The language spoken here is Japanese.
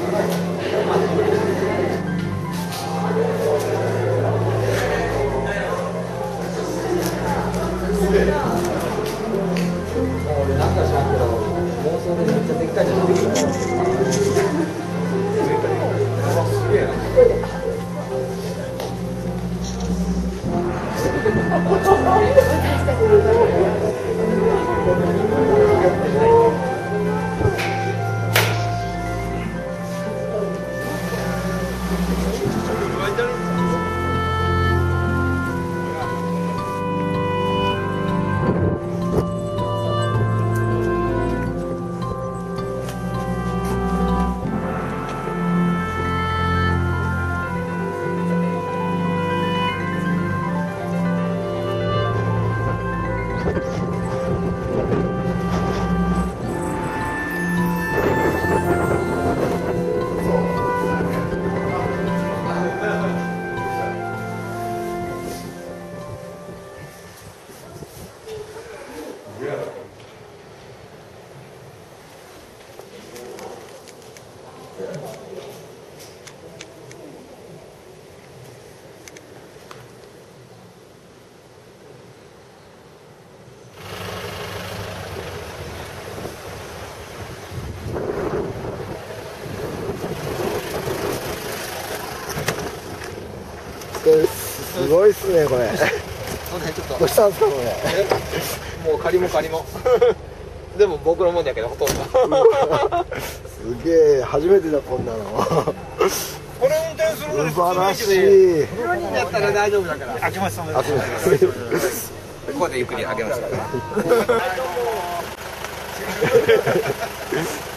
俺なんか知らんけど妄想でめっちゃでっかいの出てくる。すげえな。 すごいっすねこれ。 そうね、ちょっとどうしたんですかこれ。 もう借りも借りもでも僕のもんやけどほとんどすげえ初めてだこんなの。 これ運転するのに素晴らしい。 4人だったら大丈夫だから。開けます。ここでゆっくり開けますから